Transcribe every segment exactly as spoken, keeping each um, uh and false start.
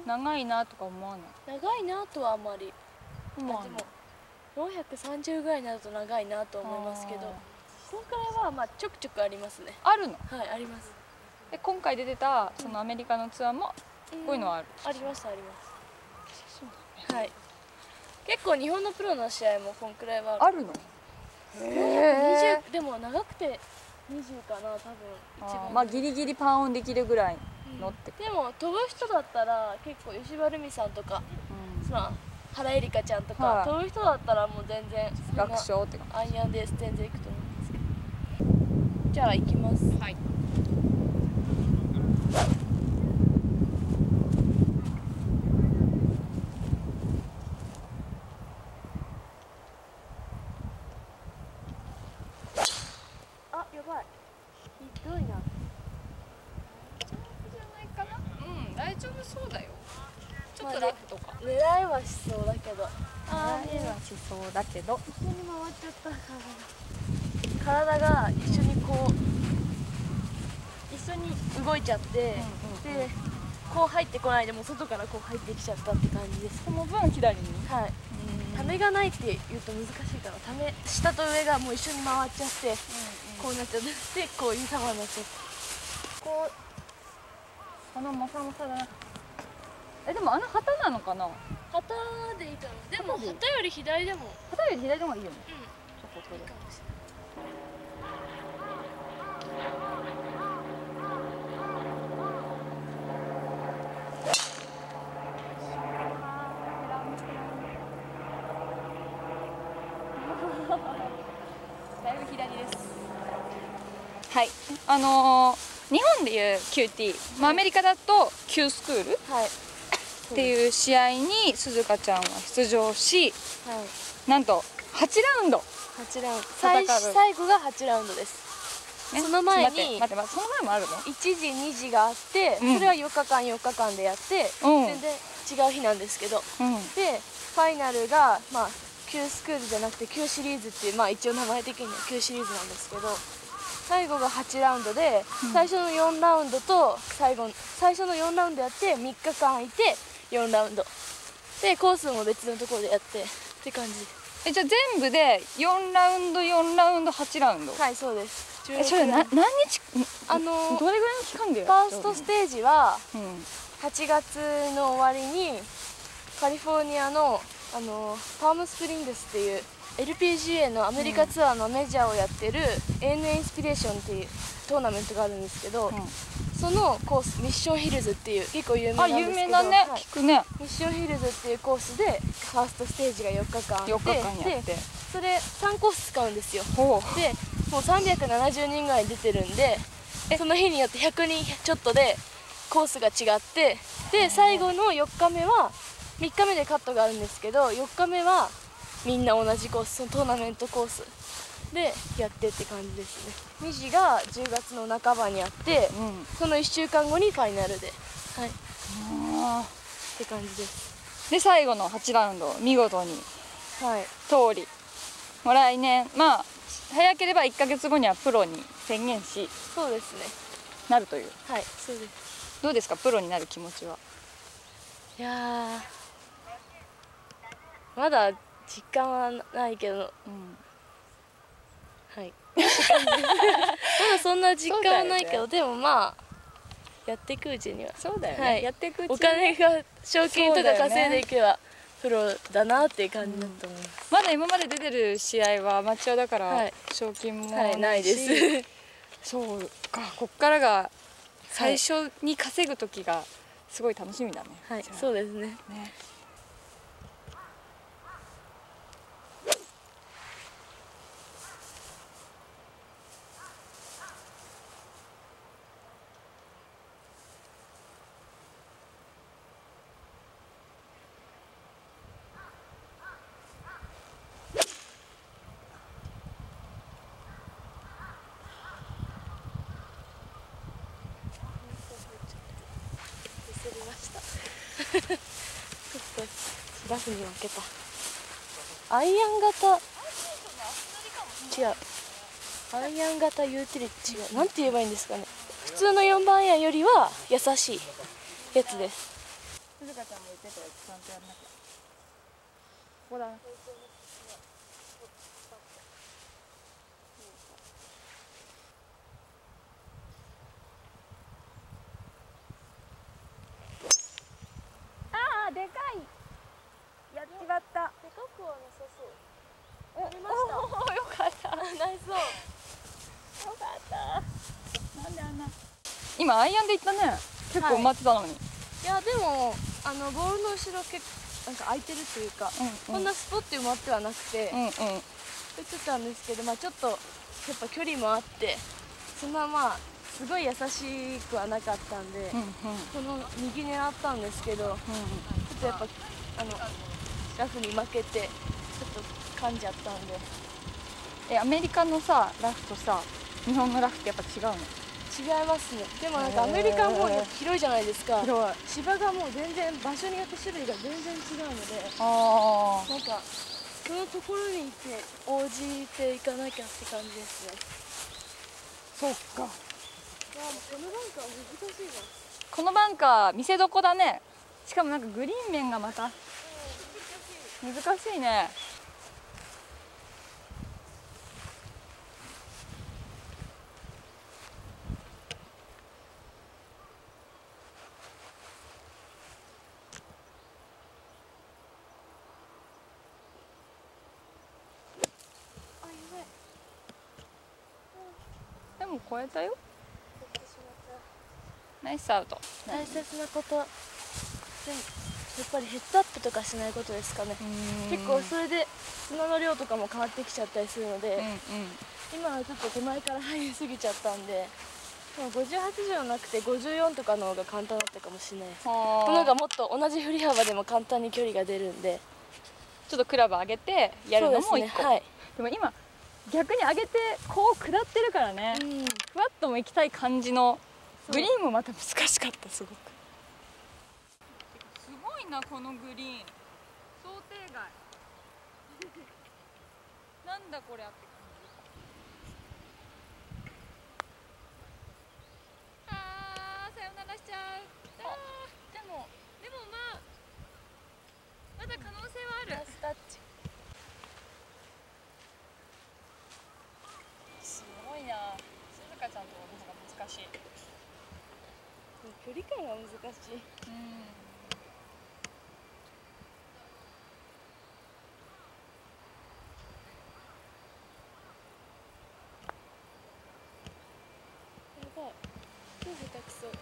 長いなとか思わない？ 長いなとはあんまり。 思わない。 でもよんひゃくさんじゅうぐらいになると長いなと思いますけど、こんくらいはまあちょくちょくありますね。 あるの？ はい、あります。 で今回出てたそのアメリカのツアーもこういうのはある？ ありますあります。 そうだね。 はい。結構日本のプロの試合もこんくらいはあるの？へえ。 にじゅうでも長くてにじゅうかな多分一番。 まあギリギリパーオンできるぐらいのって、 うん、でも飛ぶ人だったら結構吉羽ルミさんとか、うん、その原恵梨香ちゃんとか、はい、飛ぶ人だったらもう全然楽勝って感じ。 アイアンで全然いくと思うんですけど。じゃあ行きます。はい。あ、やばい。ひどいな。 大丈夫そうだよ。ちょっとラフとか、 狙いはしそうだけど、 あ狙いはしそうだけど一緒に回っちゃった体が体が一緒にこう一緒に動いちゃって、うんうんうん、でこう入ってこないでも外からこう入ってきちゃったって感じです。 その分左に、 はい、ためがないって言うと難しいから、ため下と上がもう一緒に回っちゃって、うんうん、こうなっちゃって、こういう球になっちゃって、こうあのモサモサだな。え、でもあの旗なのかな？ 旗でいいかな。でも旗より左でも旗より左の方がいいよね。うん。そこそれ。いいかもしれない。だいぶ左です。はい。あのー。日本でいう キューティー、まあ、アメリカだと Q スクール、はい、っていう試合に鈴鹿ちゃんは出場し、はい、なんとはちラウンドはちラウンド最, 最後がはちラウンドです、ね、その前に待って待って待ってその前もあるのいちじにじがあって、うん、それはよっかかんよっかかんでやって、うん、全然違う日なんですけど、うん、でファイナルが、まあ、Q スクールじゃなくて Q シリーズっていう、まあ、一応名前的には Q シリーズなんですけど、最後がはちラウンドで、うん、最初のよんラウンドと最後最初のよんラウンドやってみっかかんいてよんラウンドでコースも別のところでやってって感じです。 え、じゃあ全部でよんラウンドよんラウンドはちラウンド？ はい、そうです。 え、それな何日、あのー、どれぐらいの期間でやる？ ファーストステージははちがつの終わりにカリフォルニアの、あのー、パームスプリングスっていうエルピージーエー のアメリカツアーのメジャーをやってる エーエヌエー インスピレーションっていうトーナメントがあるんですけど、うん、そのコースミッションヒルズっていう結構有名なんですけど、 あ、有名だね、はい、聞くね。 ミッションヒルズっていうコースでファーストステージがよっかかんあってよっかかんやって、 それさんコース使うんですよ。でもうさんびゃくななじゅうにんぐらい出てるんで、その日によってひゃくにんちょっとでコースが違って、で最後のよっかめはみっかめでカットがあるんですけど、よっかめはみんな同じコース、そのトーナメントコースでやってって感じですね。にじがじゅうがつの半ばにあって、うん、そのいっしゅうかんごにファイナルで、はい、あって感じです。 で最後のはちラウンド見事に通り、もう来年、まあ早ければいっかげつごにはプロに宣言し、 そうですね、 なるという。 はい、そうです。 どうですか、プロになる気持ちは？ いやまだ実感はないけど、うん、はいまだそんな実感はないけど、ね、でもまあやっていくうちには、 そうだよね、はい、やっていくうちにお金が賞金とか稼いでいけば、ね、プロだなっていう感じだと思います、 うん、まだ今まで出てる試合はアマチュアだから、はい、賞金もないし、はい、 ないですそうか、こっからが最初に稼ぐ時がすごい楽しみだね。 はい、そうですね。 ね、 ちょっとラフに負けた。アイアン型違うアイアン型ユーティリティ違う、なんて言えばいいんですかね。普通のよんばんアイアンよりは優しいやつです。 鈴香ちゃんも言ってたやつちゃんとやんなきゃ。ここだ。ああ、でかい。やっちまった。 でかくはなさそう。 お、 取りました。 おー、よかった。 ナイスオン。 よかった。なんであんな。今アイアンで行ったね。結構埋まってたのに。 はい、いやでもあのボールの後ろ結構なんか空いてるというか、うんうん、こんなスポッて埋まってはなくて、うんうん、打ってたんですけど、まあちょっとやっぱ距離もあってそんなまあすごい優しくはなかったんで、うんうん、この右狙ったんですけど、うんうん、ちょっとやっぱあのラフに負けてちょっと噛んじゃったんで。 え、アメリカのさラフとさ日本のラフってやっぱ違うの？ 違いますね。でもなんかアメリカも広いじゃないですか。広い。芝がもう全然場所によって種類が全然違うので、あなんかそのところにいて応じていかなきゃって感じですね。 そっか。いやこのバンカー難しいな。 このバンカー見せどこだね。しかもなんかグリーン面がまた難しい。難しいね。でも超えたよ。ナイスアウト。 大切なこと、やっぱりヘッドアップとかしないことですかね。結構それで砂の量とかも変わってきちゃったりするので、うん、うん、今はちょっと手前から入りすぎちゃったんで、ごじゅうはちじゃなくてごじゅうよんとかの方が簡単だったかもしれないです。この方がもっと同じ振り幅でも簡単に距離が出るんで、 ちょっとクラブ上げてやるのもいっこ。で、ね、はい、でも今逆に上げてこう下ってるからね、うん、ふわっとも行きたい感じのグリーンもまた難しかった。すごくすごいなこのグリーン、想定外なんだこれあって感じ。あー、さよならしちゃう。あでもでもまあまだ可能性はある。ナイスタッチ。すごいな。鈴香ちゃんとの方が難しい。 距離感が難しい。うん。やばい。超下手くそ。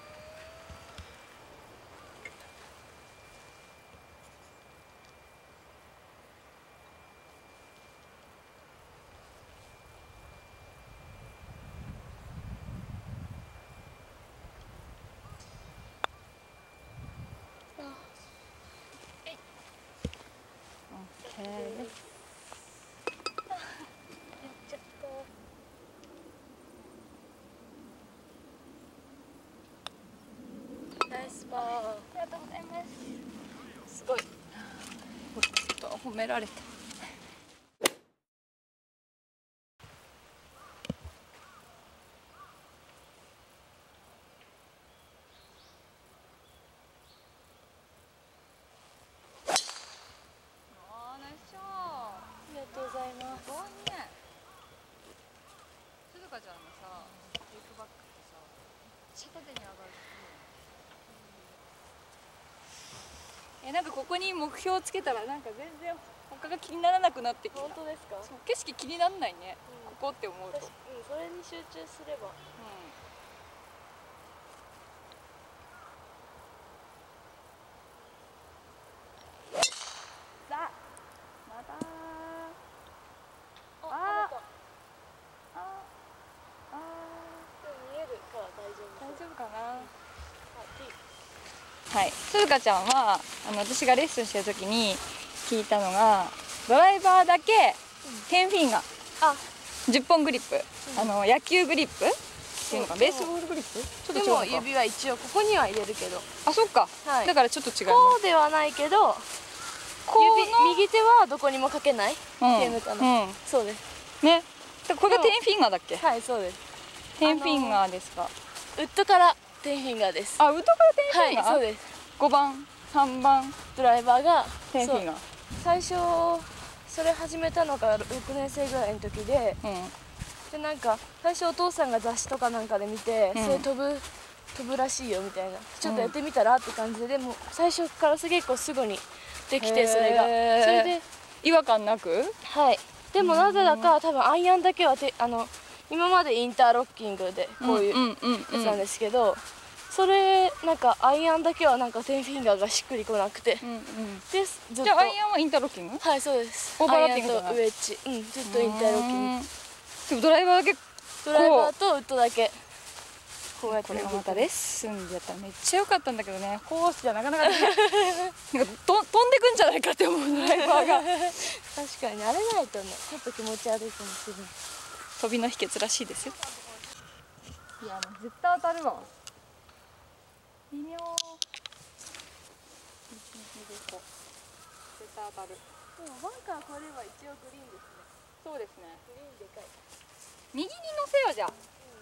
へえ。やっちゃった。ナイスパー。ありがとうございます。すごい。ちょっと褒められた。 ありがとうございます。 すごいね。鈴香ちゃんのさ、テイクバックってさ、めっちゃ縦に上がる。え、なんかここに目標をつけたらなんか全然他が気にならなくなってきた。 本当ですか？ そう、景色気にならないね、うん、ここって思うと。うん、 それに集中すれば。うん。 さあ、またー。 ああああ、 でも見えるから大丈夫。 大丈夫かな。 うん、 はい、鈴香ちゃんはあの私がレッスンしてる時に聞いたのが、ドライバーだけテンフィンガー、あじゅっぽんグリップ、うん、あの野球グリップっていうのか、ベースボールグリップちょっと違うのか。 でも指は一応ここには入れるけど。 あ、そっか、はい、だからちょっと違う。 こうではないけど、こう右手はどこにもかけないっていうのかな、うん、そうですね。 これがテンフィンガーだっけ？ はい、そうです。 テンフィンガーですか？ ウッドからテンフィンガーです。 あ、ウッドからテンフィンガー、 はい、そうです。 ごばんさんばんドライバーがテンフィンが最初それ始めたのがろくねん生ぐらいの時で、 うんでなんか最初お父さんが雑誌とかなんかで見て、 うんそれ飛ぶ飛ぶらしいよみたいな、ちょっとやってみたらって感じで、でも最初から結構すぐにできて、それがそれで違和感なく。 はい。でもなぜだか多分アイアンだけはてあの今までインターロッキングでこういうやつなんですけど、それなんかアイアンだけはなんかテンフィンガーがしっくりこなくて、 うんうん、 でずっとじゃあアイアンはインターロッキング。 はいそうです。 オーバーラッピングアイアンとウェッジ、うん、ずっとインターロッキング。 でもドライバーだけドライバーとウッドだけこうやってこれがまたレッスンでやったらめっちゃ良かったんだけどね、コースじゃなかなかできないなんかと飛んでくんじゃないかって思うドライバーが確かに慣れないとねちょっと気持ち悪いかもしれない。 飛びの秘訣らしいですよ。いやもう絶対当たるわ。微妙。絶対当たる。 でもバンカーこれは一応グリーンですね。 そうですね。 グリーンでかい。 右に乗せようじゃあ。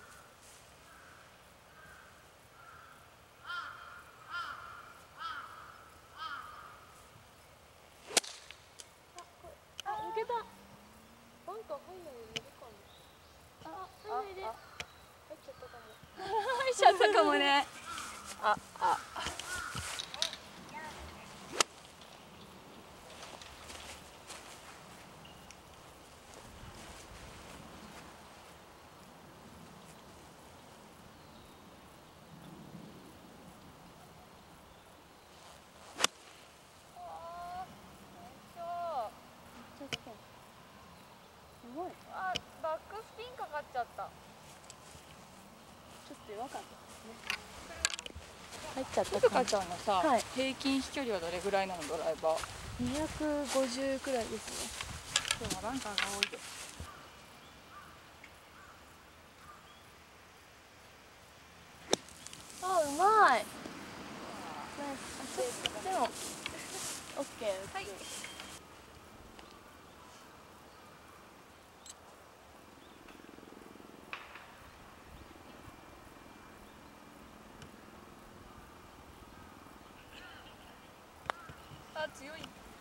あ、抜けた。バンカー入んないで抜けかな。あ、入んないで。入っちゃったかも。 入っちゃったかもね。あ、あ。あ、バックスピンかかっちゃった。 ちょっと弱かったですね。入っちゃったふかちゃんのさ、 はい、 平均飛距離はどれぐらいなのドライバー？ にひゃくごじゅうくらいですね。 今日はバンカーが多いです。 あ、うまい。でも、オッケー。はい。 あ、強い。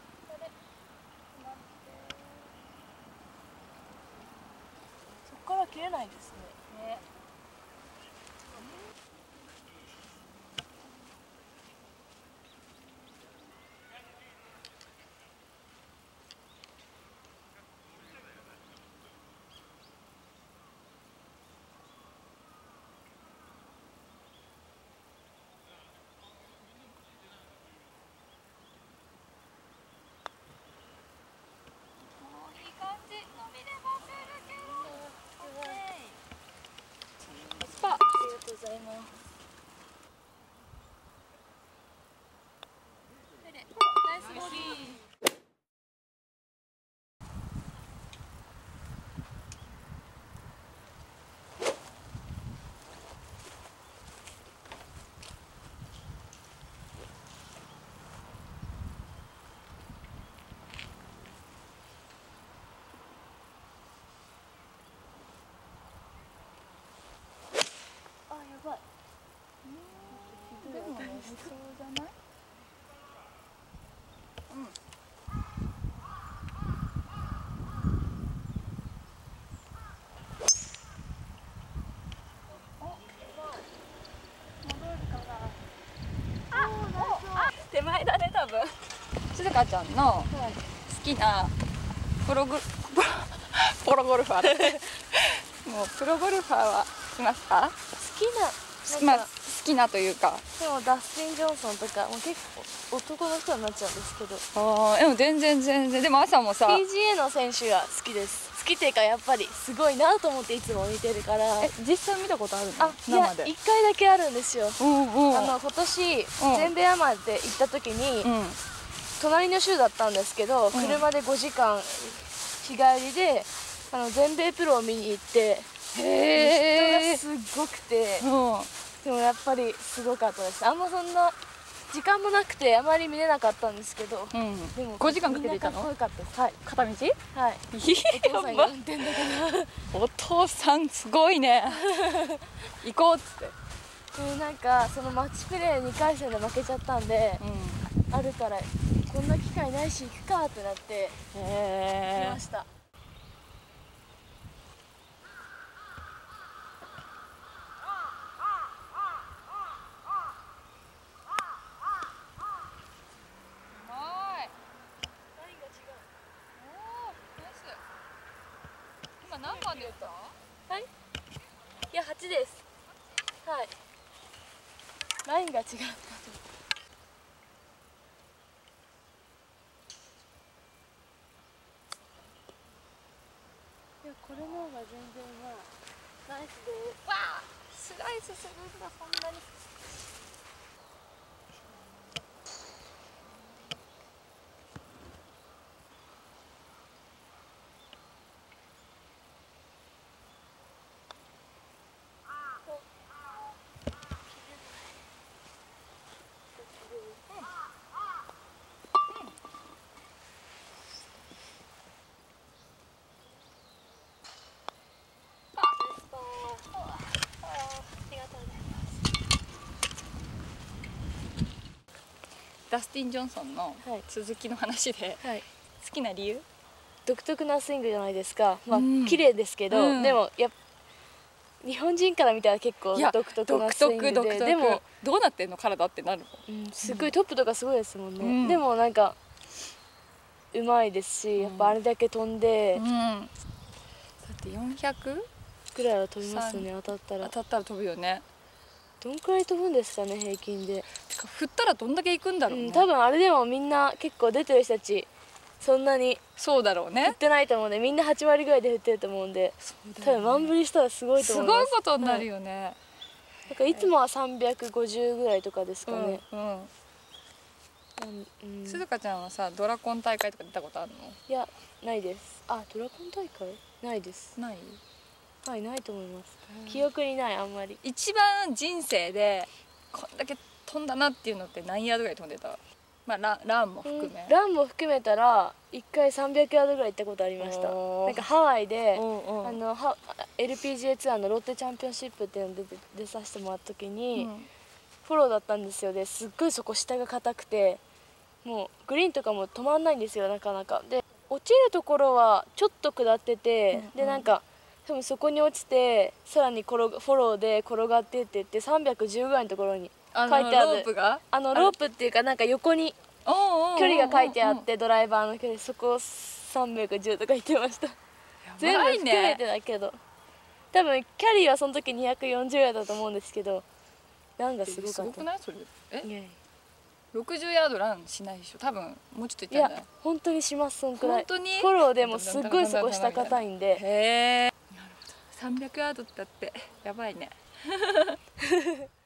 そこから切れないですね。 ね。 ありがとうございます。ナイスボディー。あ、やばい。 でもね、そうじゃない？うん。手前だね多分。静香ちゃんの好きなプログプロゴルファーもうプロゴルファーはいますか？ 好きな、 まあ好きなというか。 でもダスティン・ジョンソンとかもう結構男の人になっちゃうんですけど。 ああ、でも全然全然でも朝もさピージーエー の選手が好きです。好きっていうかやっぱりすごいなと思っていつも見てるから。 え、実際見たことあるの？ あ、いやいっかいだけあるんですよ。 うんうん。 あの今年全米アマで行った時に、うん、隣の州だったんですけど、うん、車でごじかん日帰りであの全米プロを見に行って、へ人がすごくて、うん、でもやっぱりすごかったです。あんまそんな時間もなくてあまり見れなかったんですけど、うん、でもごじかんかけていたの？ かっこよかったです。はい。 片道？はい。 お父さんが運転だから。 お父さんすごいね。行こうっつって。 でなんかそのマッチプレーにかい戦で負けちゃったんで、うん、 あるからこんな機会ないし行くかってなって来ました。 何番で打った？ はい。いやはちです。はい。ラインが違った。いやこれの方が全然まあナイスです。 わあ、スライスするんだそんなに。ダスティン・ジョンソンの続きの話で、はい、好きな理由？ 独特なスイングじゃないですか。まあ、うん、綺麗ですけど、うん、でもや日本人から見たら結構独特なスイングで、でもどうなってんの体ってなるの、 うん、すごいトップとかすごいですもんね、うん、でもなんかうまいですし、やっぱあれだけ飛んで、うんうん、だってよんひゃくぐらいは飛びますよね。当たったら当たったら飛ぶよね。 どんくらい飛ぶんですかね平均で。 てか振ったらどんだけ行くんだろうね、 うん、多分あれでもみんな結構出てる人たちそんなにそうだろうね振ってないと思うんで、みんなはち割ぐらいで振ってると思うんで、ね、多分満振りしたらすごいと思います。 すごいことになるよね、はい、 なんかいつもはさんびゃくごじゅうぐらいとかですかね。 うん、うんうん、鈴鹿ちゃんはさドラコン大会とか出たことあるの？ いやないです。あ、ドラコン大会ないです。 ない？ はい、ないと思います。記憶にない。あんまり一番人生でこんだけ飛んだなっていうのって何ヤードぐらい飛んでた？まあラン、ランも含め、うん、 ランも含めたらいっかいさんびゃくヤードぐらい行ったことありました。なんかハワイで、うんうん、あのは エルピージェー ツアーのロッテチャンピオンシップっていうので出させてもらった時に、うん、フォローだったんですよ。ですっごいそこ下が硬くてもうグリーンとかも止まんないんですよなかなか。で落ちるところはちょっと下ってて、うんうん、でなんか多分そこに落ちてさらに転がフォローで転がってってってさんびゃくじゅうぐらいのところに書いてある。 あのロープがあのロープっていうかなんか横に距離が書いてあって、ドライバーの距離そこをさんびゃくじゅうとか言ってました。全部含めてだけど多分キャリーはその時にひゃくよんじゅうヤードだと思うんですけど、ランがすごかった。 すごくないそれ？えろくじゅうヤードランしないでしょ多分。もうちょっといったんじゃない？いや本当にします。そんくらい。 本当にフォローでもすっごいそこ下硬いんで。 へえ、なるほど。さんびゃくヤードだってやばいね